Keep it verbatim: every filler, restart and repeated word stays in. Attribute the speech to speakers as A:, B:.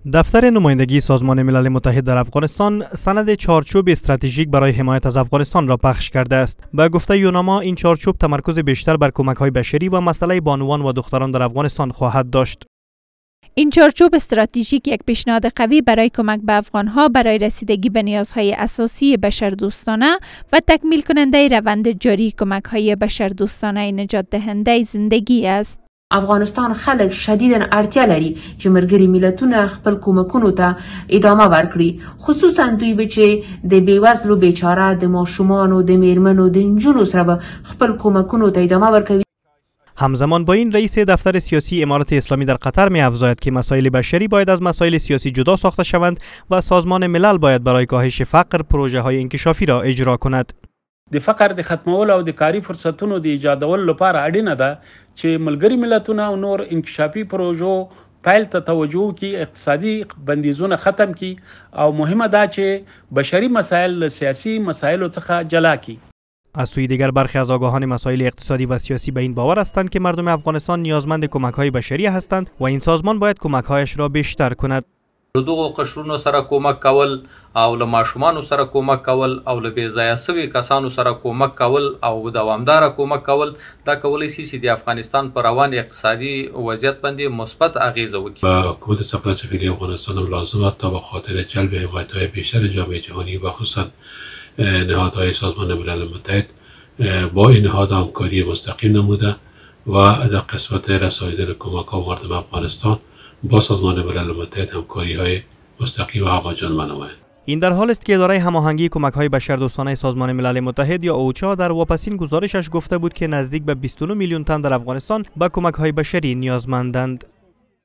A: دفتر نمایندگی سازمان ملل متحد در افغانستان سند چارچوب استراتژیک برای حمایت از افغانستان را پخش کرده است. به گفته یوناما این چارچوب تمرکز بیشتر بر کمک‌های بشری و مسئله بانوان و دختران در افغانستان خواهد داشت.
B: این چارچوب استراتژیک یک پیشنهاد قوی برای کمک به افغانها برای رسیدگی به نیازهای اساسی بشردوستانه و تکمیل کننده روند جاری کمک‌های بشردوستانه نجات دهنده زندگی است.
C: افغانستان خلک شدیداً اړتیا لري چې ملګري ملتونه خپل کومکونو ته ادامه ورکړي، خصوصا دوی به چې د بیوزلو بیچاره د ماشومانو د میرمنو د نجونو سره به خپل کومکونو ته ادامه ورکوي.
A: همزمان با این رئیس دفتر سیاسی امارات اسلامی در قطر می افزاید که مسائل بشری باید از مسائل سیاسی جدا ساخته شوند و سازمان ملل باید برای کاهش فقر پروژه های انکشافی را اجرا کند.
D: د فقر د ختمولو او د کاري فرصتونو د ایجادولو لپاره اړینه ده چې ملګري ملتونه او نور انکشافي پروژو پیل ته توجه کی، اقتصادي بندیزونه ختم کی او مهمه ده چې بشري مسائل سیاسی مسائل څخه جلا کی.
A: از سوی دیگر برخی از آگاهان مسائل اقتصادی و سیاسی به این باور هستند که مردم افغانستان نیازمند کمک‌های بشری هستند و این سازمان باید کمک‌هایش را بیشتر کند.
E: دغه قشرونو سره کومک کول او له ماشومانو سره کومک کول او له بې ځایه سوي کسانو سره کومک کول او دوامداره کومک کول دا کولی شي چې د افغانستان پر روان اقتصادي وضعیت باندې مثبت اغیزه وکړي.
F: حکومت سفارت سفیری افغانستان هم لازم است تا به خاطر جلب حمایت‌های بیشتر جامعه جهانی و خصوصا نهادهای سازمان ملل متحد با این نهاد همکاری مستقیم نموده و در قسمت رسانیدن کمک‌ها به مردم افغانستان با سازمان ملل متحد همکاری‌های مستقیم و هماجان منومند.
A: این در حال است که اداره هماهنگی کمک‌های بشردوستانه سازمان ملل متحد یا اوچا در واپسین گزارشش گفته بود که نزدیک به بیست و نه میلیون تن در افغانستان به کمک‌های بشری نیازمندند.